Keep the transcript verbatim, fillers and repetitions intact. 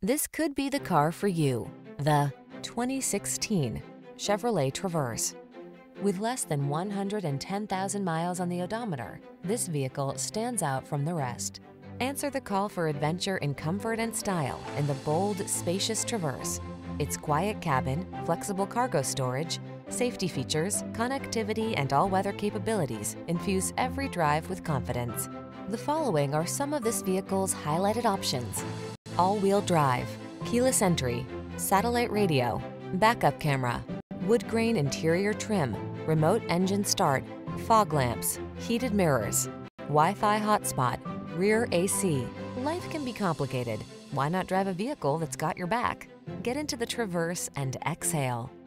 This could be the car for you. The twenty sixteen Chevrolet Traverse. With less than one hundred ten thousand miles on the odometer, this vehicle stands out from the rest. Answer the call for adventure in comfort and style in the bold, spacious Traverse. Its quiet cabin, flexible cargo storage, safety features, connectivity, and all-weather capabilities infuse every drive with confidence. The following are some of this vehicle's highlighted options: all-wheel drive, keyless entry, satellite radio, backup camera, wood grain interior trim, remote engine start, fog lamps, heated mirrors, Wi-Fi hotspot, rear A C. Life can be complicated. Why not drive a vehicle that's got your back? Get into the Traverse and exhale.